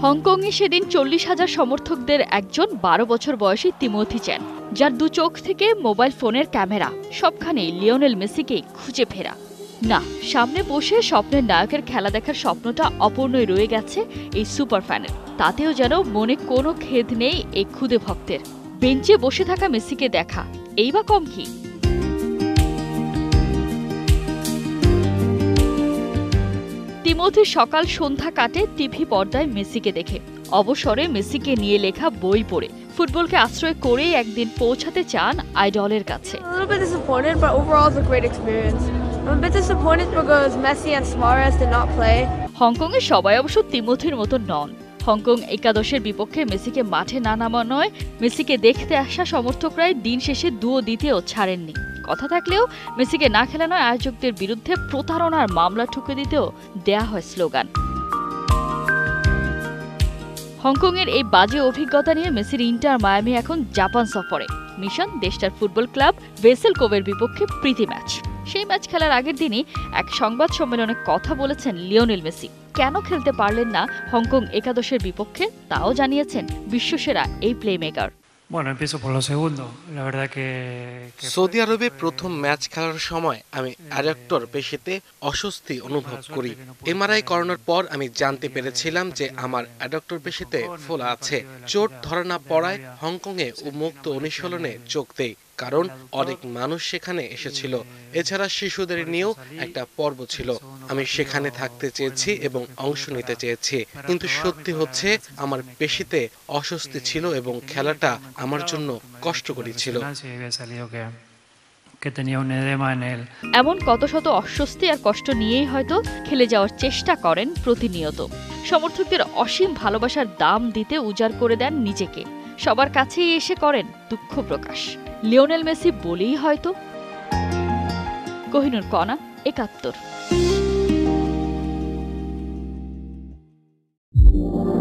হংকংয়ে সেদিন 40,000 সমর্থকদের একজন 12 বছর বয়সী তিমোথি চ্যান, যার দু চোখ থেকে মোবাইল ফোনের ক্যামেরা, সবখানেই লিওনেল মেসিকে খুঁজে ফেরা। না, সামনে বসে স্বপ্নের নায়কের খেলা দেখার স্বপ্নটা অপূর্ণই রয়ে গেছে এই সুপার ফ্যানের। তাতেও যেন মনে কোনো খেদ নেই এই ক্ষুদে ভক্তের। বেঞ্চে বসে থাকা মেসিকে দেখা এই বা কম কি? তিমোথির সকাল সন্ধ্যা কাটে টিভি পর্দায় মেসিকে দেখে, অবসরে মেসিকে নিয়ে লেখা বই পড়ে, ফুটবলকে আশ্রয় করেই একদিন পৌঁছাতে চান আইডলের কাছে। হংকংয়ে সবাই অবশ্য তিমোথির মতো নন। হংকং একাদশের বিপক্ষে মেসিকে মাঠে না নামানোয় মেসিকে দেখতে আসা সমর্থকরাই দিন শেষে দুও দিতেও ছাড়েননি। কথা থাকলেও মেসিকে না খেলানোয় আয়োজকদের বিরুদ্ধে প্রতারণার মামলা ঠুকে দিতেও দেয়া হয় স্লোগান। হংকংয়ের এই বাজে অভিজ্ঞতা নিয়ে মেসির ইন্টার মায়ামি এখন জাপান সফরে। মিশন দেশটার ফুটবল ক্লাব ভেসেল কোভের বিপক্ষে প্রীতি ম্যাচ। সেই ম্যাচ খেলার আগের দিনই এক সংবাদ সম্মেলনে কথা বলেছেন লিওনেল মেসি। কেন খেলতে পারলেন না হংকং একাদশের বিপক্ষে তাও জানিয়েছেন বিশ্বসেরা এই প্লেমেকার। সৌদি আরবে প্রথম ম্যাচ খেলার সময় আমি অ্যাডাক্টর পেশিতে অস্বস্তি অনুভব করি। এমআরআই করানোর পর আমি জানতে পেরেছিলাম যে আমার অ্যাডাক্টর পেশিতে ফোলা আছে। চোট ধরা না পড়ায় হংকংয়ে মুক্ত অনুশীলনে যোগ দেই, কারণ অনেক মানুষ সেখানে এসেছিল। এছাড়া শিশুদের নিয়েও একটা পর্ব ছিল। আমি সেখানে থাকতে চেয়েছি এবং অংশ নিতে চেয়েছি, কিন্তু সত্যি হচ্ছে আমার পেশিতে অস্বস্তি ছিল এবং খেলাটা আমার জন্য কষ্টকর ছিল। এমন কত শত অস্বস্তি আর কষ্ট নিয়েই হয়তো খেলে যাওয়ার চেষ্টা করেন প্রতিনিয়ত। সমর্থকদের অসীম ভালোবাসার দাম দিতে উজাড় করে দেন নিজেকে। সবার কাছেই এসে করেন দুঃখ প্রকাশ। লিওনেল মেসি বলেই হয়তো। কোহিনুর কণা, একাত্তর।